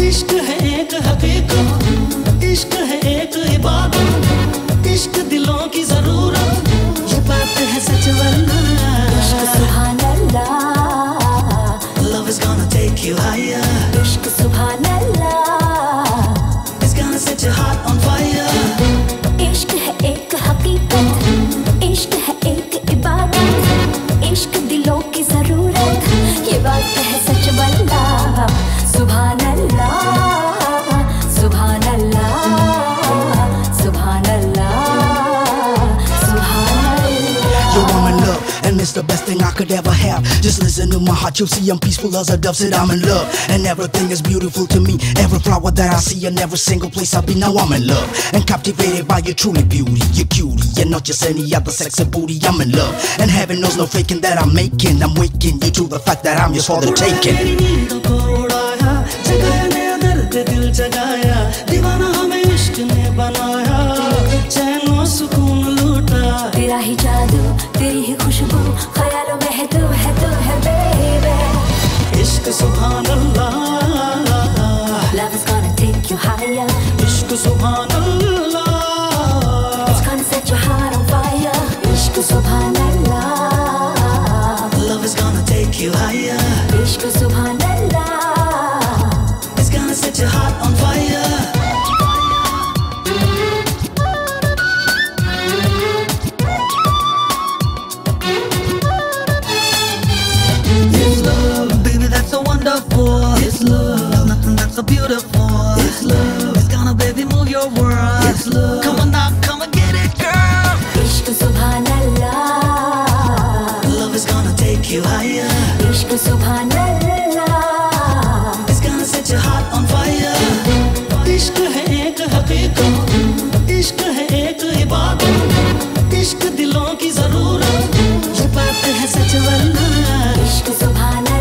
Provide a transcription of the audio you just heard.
इश्क है एक हकीकत, इश्क है एक इबादत, इश्क दिलों की जरूरत, ये बात है सच वरना इश्क सुभान अल्लाह, love is gonna take you higher, इश्क सुभान अल्लाह, it's gonna set your heart on fire. इश्क है एक हकीकत, इश्क है एक इबादत, इश्क दिलों की जरूरत, ये बात है सच वल्लाह। सुभान अल्लाह, सुभान अल्लाह, सुभान अल्लाह, सुभान अल्लाह। Yo, I'm in love, and it's the best thing I could ever have. Just listen to my heart, you'll see I'm peaceful as a dove. Said I'm in love, and everything is beautiful to me. Every flower that I see, and every single place I be. Now I'm in love, and captivated by your truly beauty. Your cutie, and not just any other sexy booty. I'm in love, and heaven knows no faking that I'm making. I'm waking you to the fact that I'm yours for the taking. मेरी नींदों को उड़ाया, जगाया नया दर्द दिल जगाया, दीवाना हमें इश्क ने बनाया, चैन सुकून लूटा। तेरा ही जादू, तेरी ही खुशबू, ख्यालों में है तू है बेबी। इश्क सुभान अल्लाह, Love is gonna take you higher, इश्क सुभान अल्लाह, it's gonna set your heart on fire. इश्क सुभान अल्लाह, love is gonna take you higher, इश्क सुभान अल्लाह, it's gonna set your heart on fire. It's love, baby, that's so wonderful. It's love, there's nothing that's so beautiful. It's love, it's gonna baby move your world. It's love, come on now, come and get it, girl. इश्क सुभान अल्लाह, Love is gonna take you higher, इश्क सुभान अल्लाह, it's gonna set your heart on fire. इश्क है एक हकीकत, इश्क है एक इबादत, इश्क दिलों की जरूरत, ये बात है सच वरना इश्क सुभान